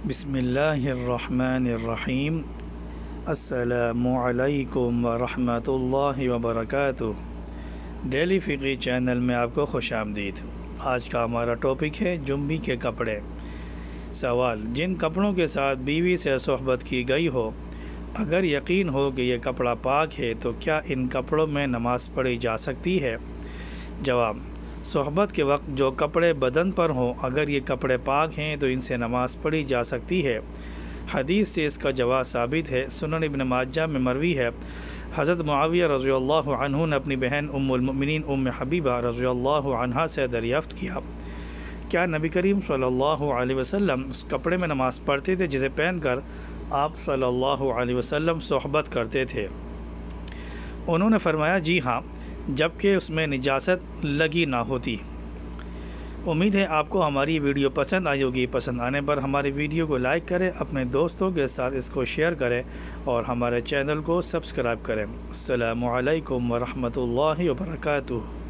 بسم اللہ الرحمن الرحیم۔ السلام علیکم ورحمۃ اللہ وبرکاتہ۔ ڈیلی فقی چینل میں آپ کو خوش آمدید۔ آج کا ہمارا ٹاپک ہے جنبی کے کپڑے۔ سوال: جن کپڑوں کے ساتھ بیوی سے صحبت کی گئی ہو، اگر یقین ہو کہ یہ کپڑا پاک ہے تو کیا ان کپڑوں میں نماز پڑھی جا سکتی ہے؟ جواب: صحبت کے وقت جو کپڑے بدن پر ہوں، اگر یہ کپڑے پاک ہیں تو ان سے نماز پڑھی جا سکتی ہے۔ حدیث سے اس کا جواز ثابت ہے۔ سنن ابن ماجہ میں مروی ہے، حضرت معاویہ رضی اللہ عنہ نے اپنی بہن ام المؤمنین ام حبیبہ رضی اللہ عنہا سے دریافت کیا، کیا نبی کریم صلی اللہ علیہ وسلم اس کپڑے میں نماز پڑھتے تھے جسے پہن کر آپ صلی اللہ علیہ وسلم صحبت کرتے تھے؟ انہوں نے فرمایا، جی ہاں، جبکہ اس میں نجاست لگی نہ ہوتی۔ امید ہے آپ کو ہماری ویڈیو پسند آئی ہوگی۔ پسند آنے پر ہماری ویڈیو کو لائک کریں، اپنے دوستوں کے ساتھ اس کو شیئر کریں اور ہمارے چینل کو سبسکرائب کریں۔ السلام علیکم ورحمۃ اللہ وبرکاتہ۔